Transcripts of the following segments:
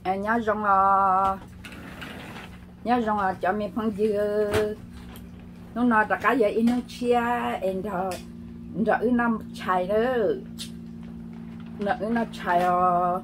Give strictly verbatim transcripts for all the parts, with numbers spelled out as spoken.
nhớ rong à nhớ rong à cho mình phong dư nó nói là cái gì nó chia em đó rồi nó chạy nữa nó nó chạy à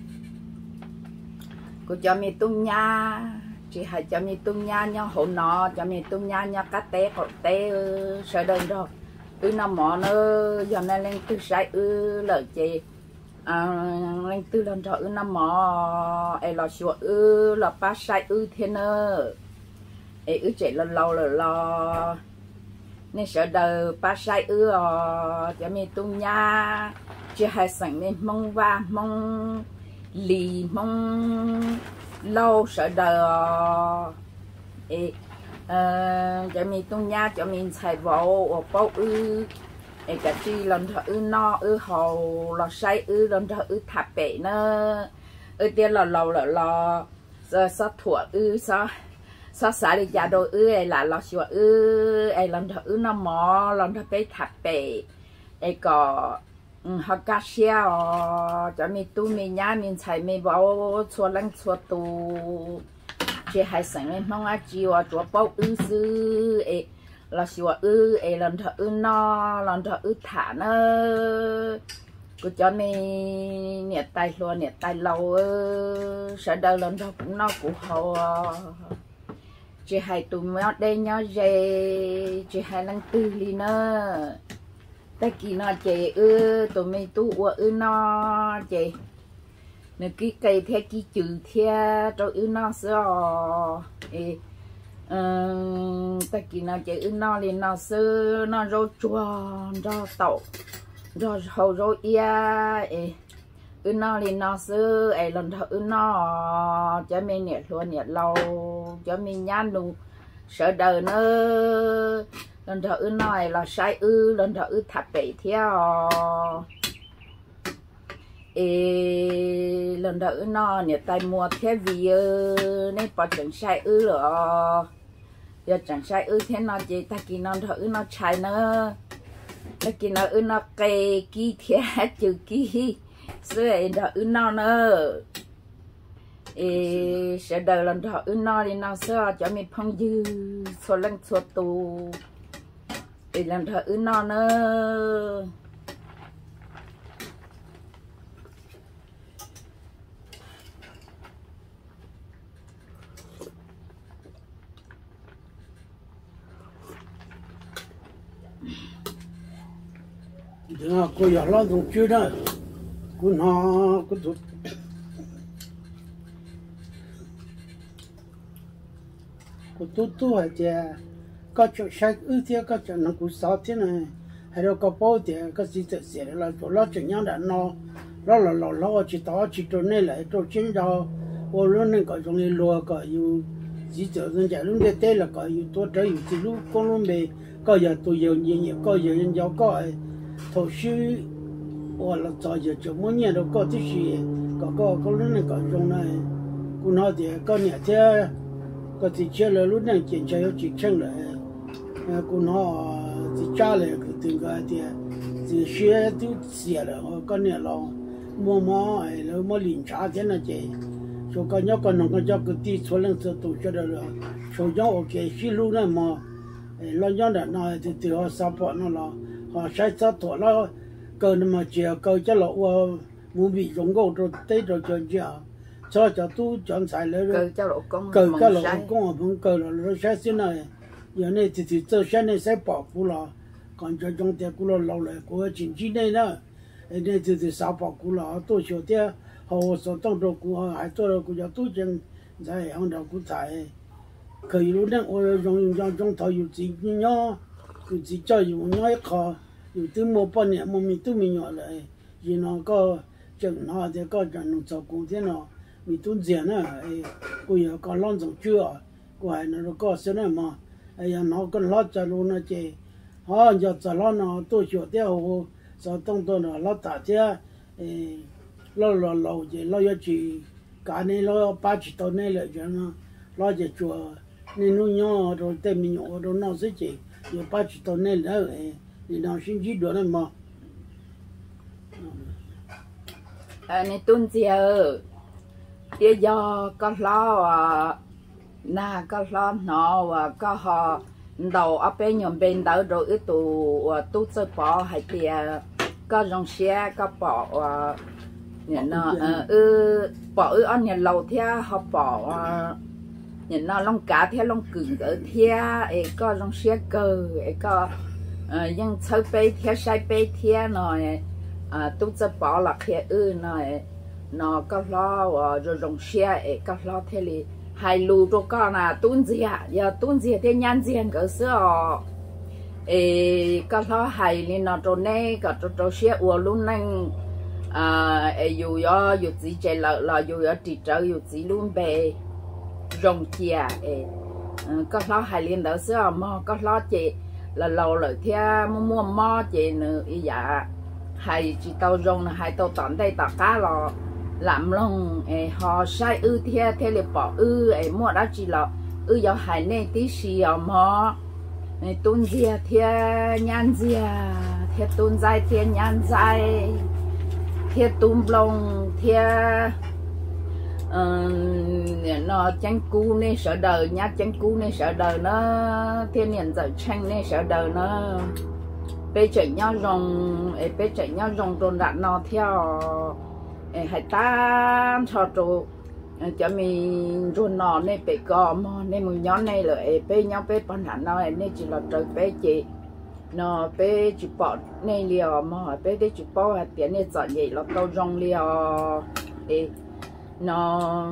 cô cho mình tung nha chỉ hay cho mình tung nha nhau hổ nọ cho mình tung nha nhau cá té cột té sợ đơn rồi ư nó mỏ nó giờ này lên từ sai ư lợi chị à lên từ lần rồi ư nó mỏ ai lo xua ư là ba sai ư thế nữa ai ư chạy lâu lâu rồi lo nên sợ đời ba sai ư cho mình tung nha chỉ hay sẵn mình mong va mong lì mong lâu sợ đời ê cho mình tung nha cho mình xài vào ở bao ư ê cái gì lần thở ư no ư hầu là say ư lần thở ư thạp bể nữa ư tiền là lâu là lo giờ sao thua ư sao sao xả đi ra đôi ư ê là lo xua ư ê lần thở ư nó mò lần thở bể thạp bể ê có họ cá xe cho mình tu mình nhá mình xài mình vào chua lăng chua tu chỉ hay sáng mình mong ai chịu chua bao ư sư ấy là xua ư ấy lần thở ư no lần thở ư thả nữa cứ cho mình nhiệt tay luôn nhiệt tay lâu sợ đời lần thở cũng no cũng hậu chỉ hay tụi mình đây nhau về chỉ hay lăng tư li nữa ta kỳ nó chị ư tụi mình tu ư nó chị nếu cái cây theo cái chữ theo cho ư nó sơ ê ta kỳ nó chị ư nó liền nó sơ nó rau chua rau tàu rau hầu rau ia ê ư nó liền nó sơ ê lần thở ư nó cho mình nhiệt luôn nhiệt lâu cho mình nhăn đủ sợ đời nữa lần thở ư nói là sai ư lần thở ư thạp bể theo ê lần thở ư nó nhiệt tay mua theo vì nên bỏ chẳng sai ư rồi giờ chẳng sai ư thế nó chỉ ta kỳ nó thở ư nó chạy nữa ta kỳ nó ư nó cây kí theo chữ kí xưa ấy thở ư nó nữa ê sẽ đời lần thở ư nó đi nó xưa cho mình phong dư số lần số tu để làm thợ ư non nữa đó cô giờ lo dùng chưa đó cô nó cô tụt cô tụt tụt hay chưa có chỗ sai ư thế có chỗ nó cũng sao thế này hay là có bao thì có gì thật sự là chỗ lo chuyện nhau đã nó lo lo lo lo chỉ đó chỉ chỗ này lại chỗ chính đó ô luôn nên có trong này lúa có yêu gì chỗ dân chạy luôn để tê là có yêu tôi thấy yêu thì lúc con luôn về có giờ tôi yêu nhiều nhiều có giờ nhân giáo có thầu sư hoặc là cho giờ chỗ muốn nhà đâu có thứ gì có có có lúc này có trong này cũng nói thì có nhà thế có thì chơi là lúc này chuyện chơi chỉ chân lại cô nó thì cha lại cái tiếng cái thì thì xe thì xe là con này là mua mua là mua liền trả thế này chứ cho con nhóc con nó con cho cái tí số lượng số tổ cho được rồi số nhau ok xí lúc này mà lo nhau đã nói thì từ họ sao bọn nó là họ sai sao tổ nó cơ mà chiều cơ cho lọ muốn bị giống gỗ rồi tết rồi chơi chưa cho cho tu chọn xài lấy rồi cơ cho lỗ công cơ cho lọ công ở bên cơ là nó sai thế này giờ này thì thì cho sáng nay sẽ bỏ cú là còn cho trong tiệc cú là lâu lại của chính trị này nữa nên thì thì sao bỏ cú là tôi cho tiệc họ số trong đồ cú họ hay tôi cú cho tôi chân giải hàng đầu cú giải khởi lúc đó tôi dùng dùng trong thời dùng gì nhớ cứ chỉ cho dùng nhớ khó dùng từ một bao nhiêu một mình tôi mình nhỏ lại vì nó có chừng nó thì có chừng nó cho cú thế nào mình tuân diện nữa cú giờ có lon giống chưa cú hay nó có số này mà ai nó còn lót cho luôn nó chị họ giờ cho nó nó tôi chịu theo sao tông tôi nó lót tạ chứ lo lo lo chị lo cho chị cả này lo ba chỉ tao này lại cho nó lo cho chùa nên nó nhỏ rồi tên mình nhỏ rồi nó sẽ chị giờ ba chỉ tao này nữa thì nó sinh chỉ được này mà à này tuân giờ tia do có lo na có lo nó và có họ đầu ở bên nhom bên đó rồi ít tụ tụ chơi bỏ hay tia có rong xe có bỏ nhìn nó ừ bỏ ở anh nhà lầu theo họ bỏ nhìn nó lông cá theo lông cừu ở theo ấy có rong xe cơ ấy có nhưng chơi bê theo sai bê theo này tụ chơi bỏ là theo ừ này nó có lo rồi rong xe ấy có lo theo li hai lù cho con là tuôn gì à giờ tuôn gì thì nhăn gì cái sữa ê có lo hai li nó cho này có cho cho xe uổng luôn nè à dù do dù chỉ chạy là là dù do chỉ chơi dù chỉ luôn bề rong chia ê có lo hai li đó sữa mà có lo chị là lâu rồi theo mua mua mò chị nữa ý dạ hai chỉ tàu rong là hai tàu tận đây tàu cá là làm lòng họ sai ư theo theo lịch bỏ ư ấy mua đã chỉ là ư giờ hải này tí xì ở mò tôn dìa theo nhan dìa theo tôn dài theo nhan dài theo tôn lòng theo nó tránh cu nên sợ đời nhá tránh cu nên sợ đời nó theo niệm giờ tranh nên sợ đời nó bây giờ nhau rồng bây giờ nhau rồng tròn đạn nó theo hay ta cho trụ cho mình ruộng nọ này bị cò mà nên mình nhóm này là bé nhau bé bán hàng nó này chỉ là trời bé chị nó bé chỉ bỏ này liều mà bé để chỉ bỏ hạt tiền này chọn gì là câu rong liều thì nó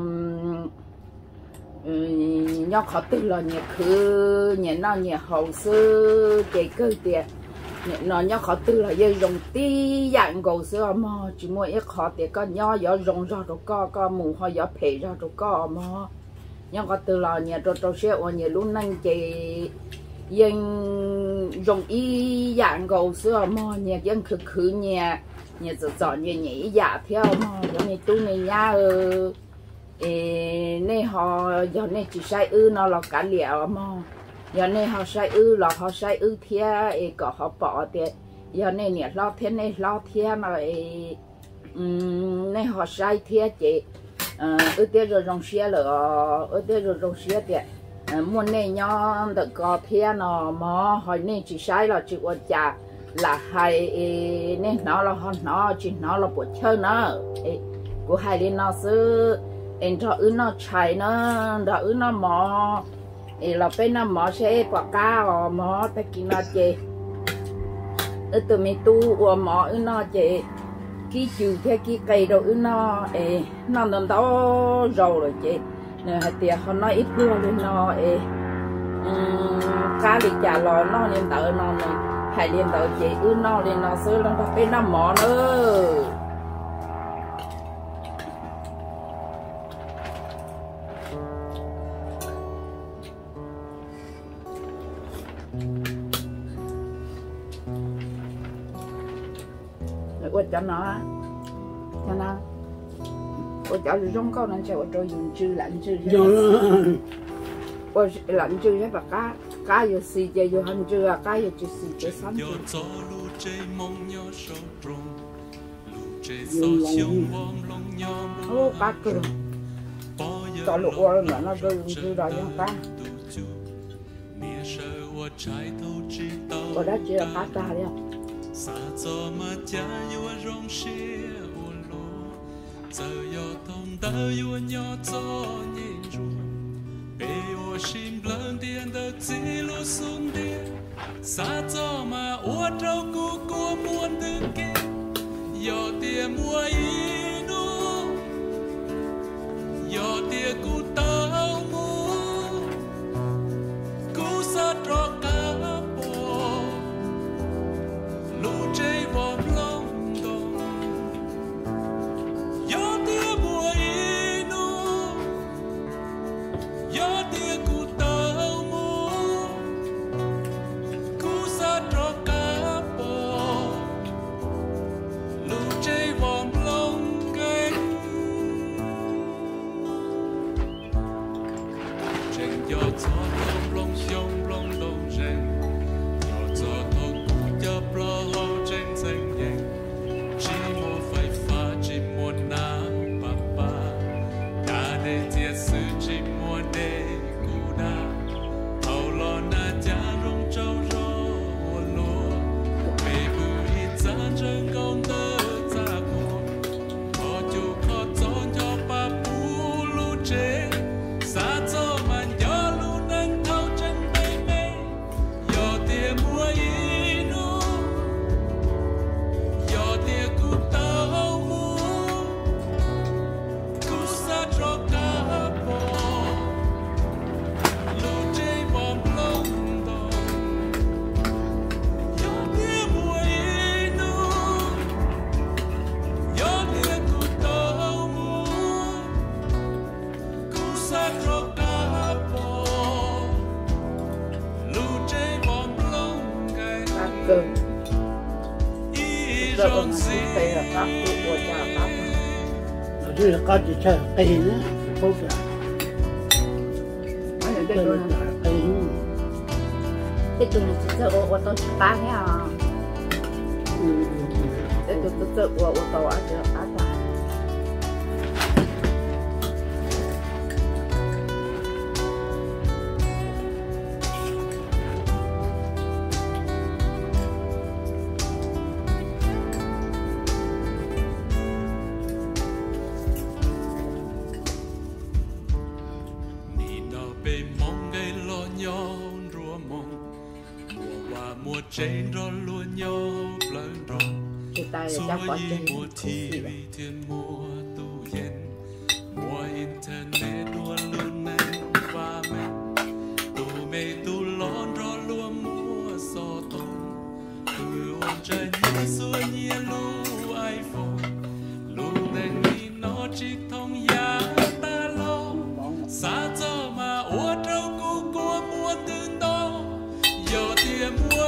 nhau khó tự là nhiều thứ nhiều nó nhiều hậu sư cái cơ tiền nó nhau khó từ là dây rồng tí dạng gầu xưa mà chỉ mua ít khó thì có nhau gió rồng ra rồi có có mù hoa gió phê ra rồi có mà nhau khó từ là nhà rồi rồi sẽ ở nhà luôn năng chị dân rồng y dạng gầu xưa mà nhà dân khử khử nhà nhà tự chọn nhà nhảy giả theo mà giống như tu này nha ừ nên họ giờ này chỉ sai ư nó là cả liệu mà giờ này họ sai ư là họ sai ư thia ấy có họ bỏ thì giờ này nè lo thế này lo thia mà ấy này họ sai thia chị ư thế rồi rong xe là ư thế rồi rong xe thì muốn này nhau được có thia nó mà hỏi này chỉ sai là chỉ quan trả là hai này nó là họ nó chỉ nó là bộ chơi nó của hai đứa nó sư em cho ư nó chạy nó đó ư nó mò là bên nó mò xe quả cá ở mò ta kia nó chè ở từ mình tu ở mò ở nó chè kí chiều theo kí cây rồi ở nó ê nó nằm đó rồi rồi chè nè tiệt họ nói ít luôn lên nó ê cá đi chả lò nó lên tợ nó này hay lên tợ chè ở nó lên nó sơ lên đó bên nó mò nữa我讲哪，讲哪，我叫你中高人叫我做用猪冷猪，我冷猪一百加，加要四隻要很豬啊，加要就四隻三隻。哦，八個，到六個人那個用豬來用加。我đã chỉ là cá ta đấy. Sa cho mà cha yêu rong xe ô lô, giờ yêu thông ta yêu nhau cho nhìn ru, bê ô sim lần tiền đất chỉ lu sung tiền, sa cho mà ô trâu cu cu muôn đường kia, yêu tiền mua inu, yêu tiền cu tao mua, cu sa trò cá. Long cơ cơ ông chị phải là các cụ của cha các rồi là có chỉ chơi cây nữa phố cả cái đồ này cái đồ này chỉ sợ ô tô ba nhá cái đồ tôi sợ ô tô ở chỗ ở đây trên rồi luôn nhau lần rồi xua mùa ti vi thiên mùa tu yên mùa internet luôn luôn men và men tu mê tu lon rồi luôn mùa so tồn tu ôn trái như xua nhẹ lu iPhone lu nên đi nó chỉ thông giá ta lo xa cho mà uất trâu cu của mùa tương đó giờ thì mùa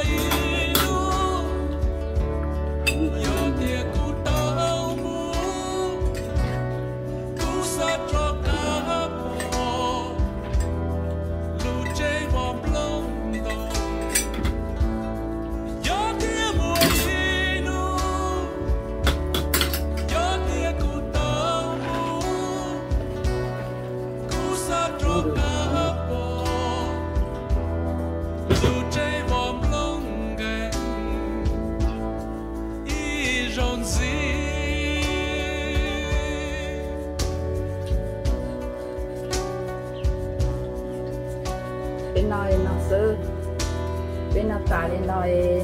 bên này nó sơ bên nó ta bên này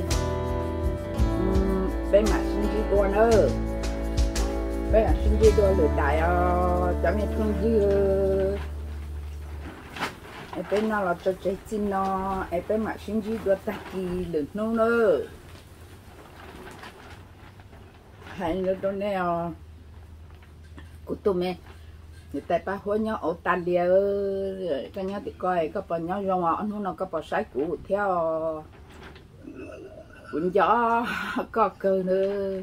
bên mà sinh chi đua nữa bên mà sinh chi đua lười đại cho mình thương dư bên nó là cho trái chín nó bên mà sinh chi đua ta kỳ lười nô nữa hay nữa đó nè của tụi mình người ta ba hối nhau ở tàn địa cái nhau thì coi có bao nhau rong họ nó nó có bao sái cũ theo cuốn gió có cơ nữa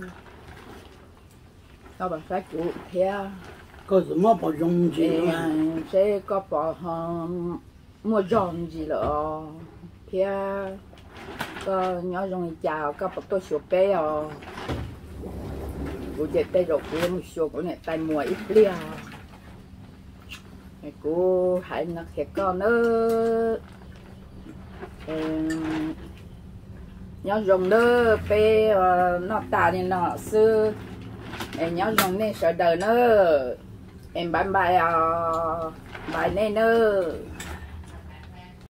có bao sái cũ theo có gì mà bao rong gì mà sẽ có bao mua rong gì nữa theo có nhau rong chào có bao tôi sửa bé à của chị tay rồi của một số của này tay mùa ít lia cô hãy nó khẽ con nữa nhớ dùng nữa pe nó ta nên nó sư em nhớ dùng nên sợ đời nữa em bán bài bài nên nữa